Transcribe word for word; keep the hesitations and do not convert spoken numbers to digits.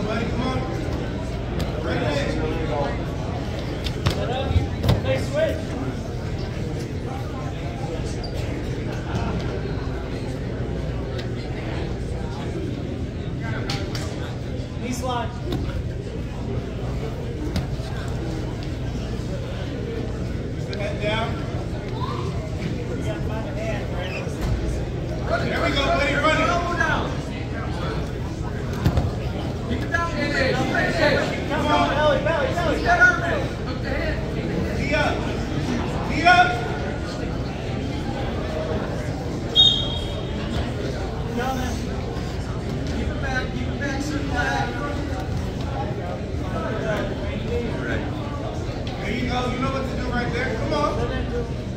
buddy. Come on. Right there. Nice switch. Knee slide. Put that down. You got to find a hand, Brandon. There we go, buddy. Run it. Come on, belly, belly, belly. Knee up. Knee up. Down there. Keep it back, keep it back, circle back. There you go. You know what to do right there. Come on.